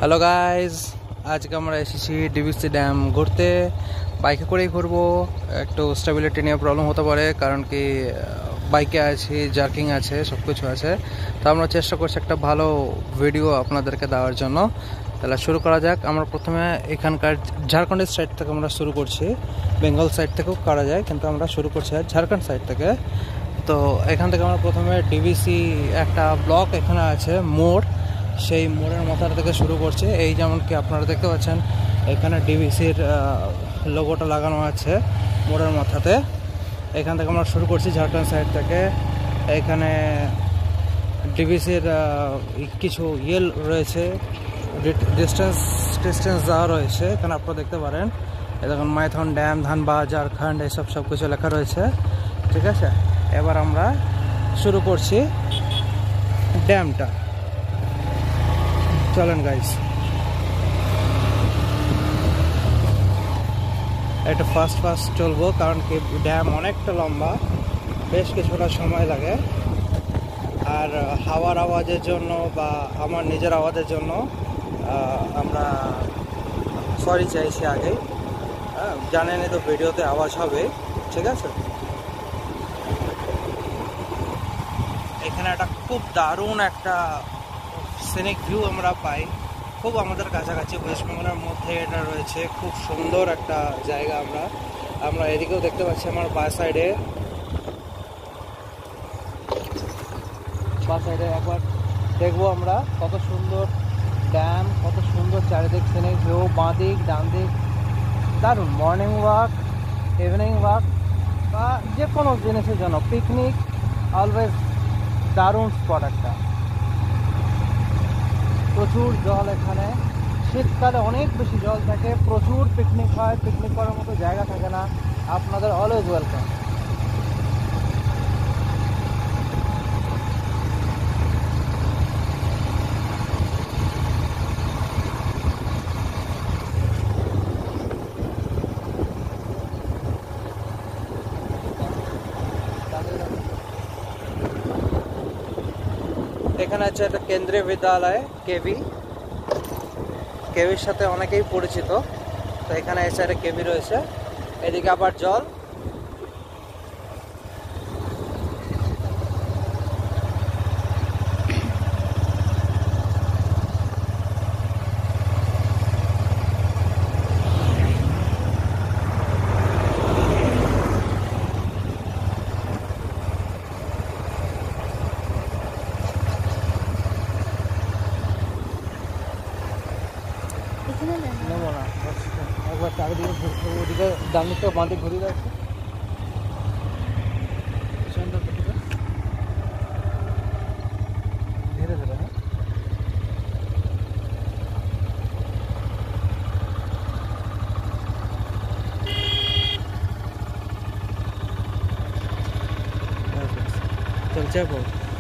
Hello guys, আজকে আমরা এসেছি ডিভিসি ড্যাম ঘুরতে। বাইকে করেই ঘুরবো। একটু স্টেবিলিটি নিয়ে প্রবলেম হতে পারে, কারণ কি বাইকে আছি, জার্কিং আছে, সব কিছু আছে। তো আমরা চেষ্টা করছি একটা ভালো ভিডিও আপনাদেরকে দেওয়ার জন্য। তাহলে শুরু করা যাক। আমরা প্রথমে এখানকার ঝাড়খণ্ডের সাইড থেকে আমরা শুরু করছি। বেঙ্গল সাইড থেকেও করা যায়, কিন্তু আমরা শুরু করছি ঝাড়খণ্ড সাইড থেকে। তো এখান থেকে আমরা প্রথমে ডিভিসি একটা ব্লক এখানে আছে মোড়, সেই মোড়ের মাথা থেকে শুরু করছে। এই যেমন কি আপনারা দেখতে পাচ্ছেন, এখানে ডিভিসির লোগোটা লাগানো আছে মোড়ের মাথাতে। এখান থেকে আমরা শুরু করছি ঝাড়খণ্ড সাইড থেকে। এখানে ডিভিসির কিছু রয়েছে, ডিস্টেন্স দেওয়া রয়েছে, এখানে আপনারা দেখতে পারেন। দেখুন মাইথন ড্যাম, ধানবাদ, ঝাড়খণ্ড, এইসব সব কিছু লেখা রয়েছে। ঠিক আছে, এবার আমরা শুরু করছি ড্যামটা। চলেন গাইস, এটা ফাস্ট চলবো, কারণ কি ড্যাম অনেকটা লম্বা, বেশ কিছুটা সময় লাগে। আর হাওয়ার আওয়াজের জন্য বা আমার নিজের আওয়াজের জন্য আমরা সরি চাইছি আগেই। জানেনই তো ভিডিওতে আওয়াজ হবে, ঠিক আছে। এখানে একটা খুব দারুণ একটা সিনিক ভিউ আমরা পাই, খুব আমাদের কাছাকাছি ওয়েস্টবেঙ্গলের মধ্যে এটা রয়েছে। খুব সুন্দর একটা জায়গা। আমরা এদিকেও দেখতে পাচ্ছি, আমার বাঁ সাইডে একবার দেখবো আমরা কত সুন্দর ড্যাম, কত সুন্দর চারিদিক সিনিক ভিউ, বাঁ দিক ডান দিক। দারুণ মর্নিং ওয়াক, ইভিনিং ওয়াক বা যে কোনো জিনিসের জন্য, পিকনিক অলওয়েজ দারুণ স্পট একটা। প্রচুর জল এখানে, শীতকালে অনেক বেশি জল থাকে, প্রচুর পিকনিক হয়, পিকনিক করার মতো জায়গা থাকে না। আপনাদের অলওয়েজ ওয়েলকাম। এখানে আছে একটা কেন্দ্রীয় বিদ্যালয়, কেভির সাথে অনেকেই পরিচিত। তো এখানে এসে একটা কেভি রয়েছে, এদিকে আবার জল। নেবো না, একবার চারিদিকে ওদিকে ডান দিকে বাঁ দিকে ঘুরিয়ে যাচ্ছে। ধীরে ধীরে, হ্যাঁ। চলছে এখন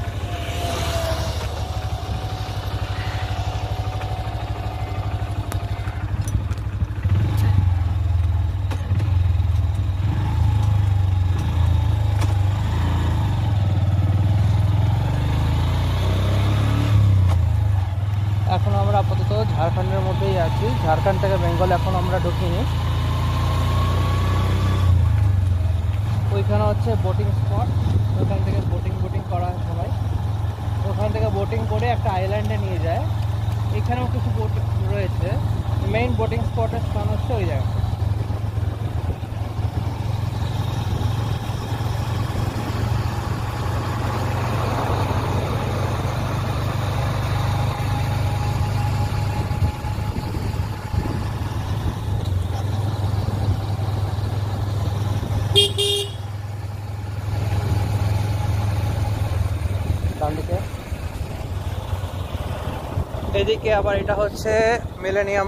আমরা আপাতত ঝাড়খণ্ডের মধ্যেই আছি। ঝাড়খণ্ড থেকে বেঙ্গল এখন আমরা ঢুকিনি। ওইখানে হচ্ছে বোটিং স্পট, ওখান থেকে বোটিং করা হয় সবাই। ওখান থেকে বোটিং করে একটা আইল্যান্ডে নিয়ে যায়। এখানেও কিছু বোট রয়েছে, মেইন বোটিং স্পটের স্থান হচ্ছে ওই জায়গা। এদিকে আবার এটা হচ্ছে মিলেনিয়াম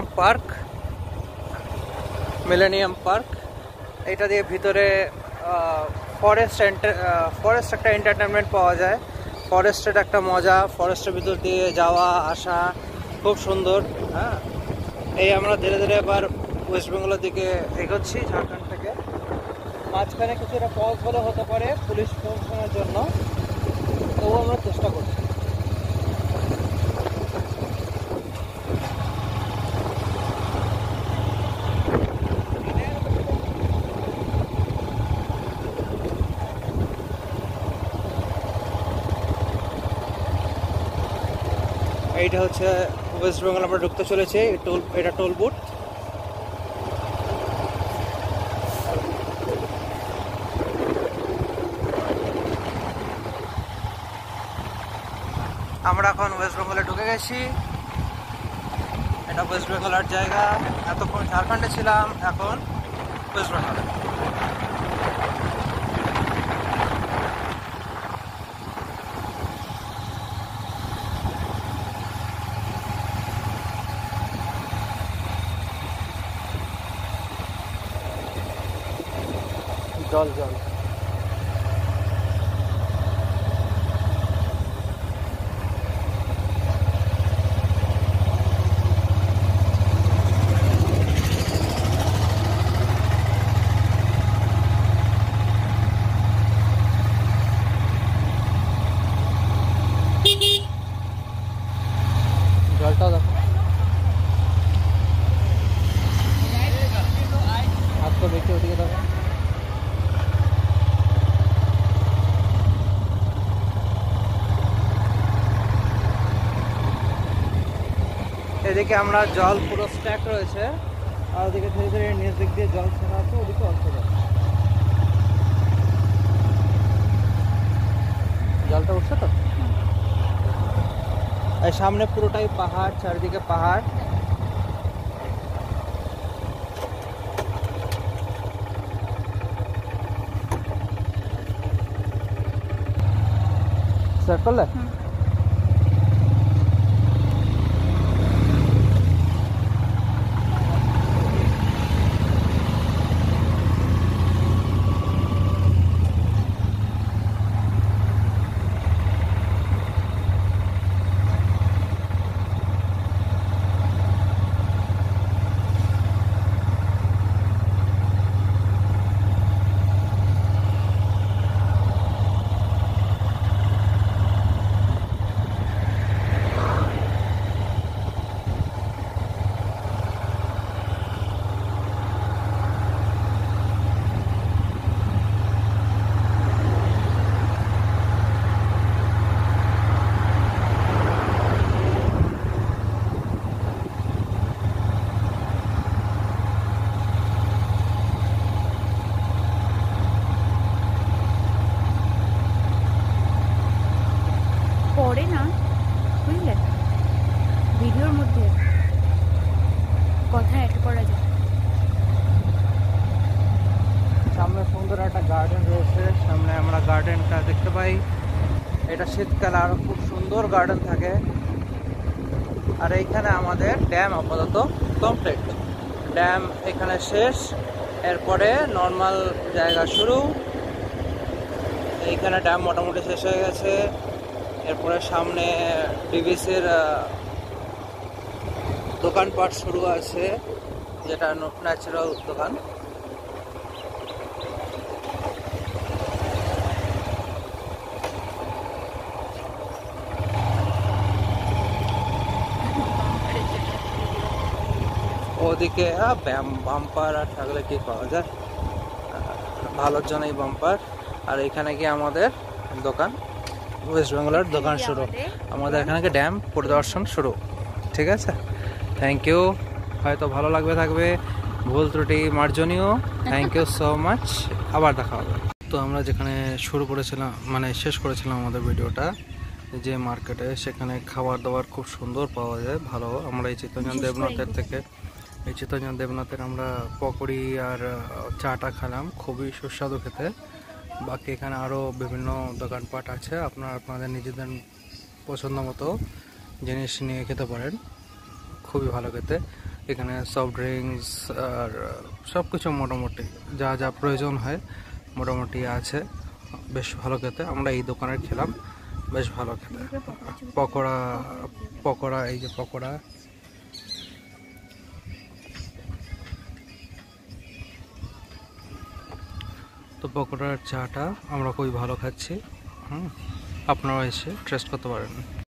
পার্ক। এটা দিয়ে ভিতরে ফরেস্ট একটা এন্টারটেনমেন্ট পাওয়া যায়। ফরেস্টের একটা মজা, ফরেস্টের ভিতর দিয়ে যাওয়া আসা খুব সুন্দর। হ্যাঁ, এই আমরা ধীরে ধীরে এবার ওয়েস্ট বেঙ্গলের দিকে এগোচ্ছি ঝাড়খণ্ড থেকে। মাঝখানে কিছুটা পজ হলে হতে পারে পুলিশ প্রশাসনের জন্য, তবুও আমরা চেষ্টা করছি। এইটা হচ্ছে ওয়েস্ট বেঙ্গল আমরা ঢুকতে চলেছি। এটা টোল বুথ। আমরা এখন ওয়েস্ট বেঙ্গলে ঢুকে গেছি। এটা ওয়েস্ট বেঙ্গলের জায়গা। এতক্ষণ ঝাড়খণ্ডে ছিলাম, এখন ওয়েস্ট বেঙ্গলে। জল জল জলটাও দেখো। হাত তো দেখে ওদিকে দেখো। এদিকে আমরা জল পুরো স্ট্যাক রয়েছে, আর ওদিকে ধীরে ধীরে নিচ দিক দিয়ে জল ছাড়া আছে, ওদিকে অল্প জলটা উঠছে তো। এই সামনে পুরোটাই পাহাড়, চারিদিকে পাহাড়। স্টার্ট করলে? পড়ে না, বুঝলে, ভিডিওর মধ্যে কথা অ্যাড করা যায়। সামনে সুন্দর একটা গার্ডেন রয়েছে, সামনে আমরা গার্ডেনটা দেখতে পাই। এটা শীতকালে আরো খুব সুন্দর গার্ডেন থাকে। আর এইখানে আমাদের ড্যাম আপাতত কমপ্লিট। ড্যাম এখানে শেষ, এরপরে নর্মাল জায়গা শুরু। এইখানে ড্যাম মোটামুটি শেষ হয়ে গেছে। এরপরে সামনে ডিভিসির দোকানপাট শুরু আছে, যেটা ন্যাচারাল দোকান। ওদিকে বাম্পার আর থাকলে কি পাওয়া যায়, ভালোর জন্যই বাম্পার। আর এখানে কি আমাদের দোকান, ওয়েস্ট বেঙ্গলের দোকান শুরু। আমাদের এখানে ড্যাম পরিদর্শন শুরু। ঠিক আছে, থ্যাংক ইউ। হয়তো ভালো লাগবে থাকবে, ভুল ত্রুটি মার্জনীয়। থ্যাংক ইউ সো মাচ, আবার দেখা হবে। তো আমরা যেখানে শুরু করেছিলাম, মানে শেষ করেছিলাম আমাদের ভিডিওটা, যে মার্কেটে, সেখানে খাবার দাবার খুব সুন্দর পাওয়া যায়, ভালো। আমরা এই চিত্তরঞ্জন দেবনাথের আমরা পকোড়ি আর চাটা খেলাম, খুবই সুস্বাদু খেতে। বাকি এখানে আরও বিভিন্ন দোকানপাট আছে, আপনাদের নিজেদের পছন্দ মতো জিনিস নিয়ে খেতে পারেন, খুবই ভালো খেতে। এখানে সফট ড্রিঙ্কস আর সব কিছু মোটামুটি যা যা প্রয়োজন হয় মোটামুটি আছে, বেশ ভালো খেতে। আমরা এই দোকানের খেলাম, বেশ ভালো খেতে। পকোড়া এই যে পকোড়া, তো পকোড়ার চাটা আমরা খুবই ভালো খাচ্ছি। আপনারা এসে টেস্ট করতে পারেন।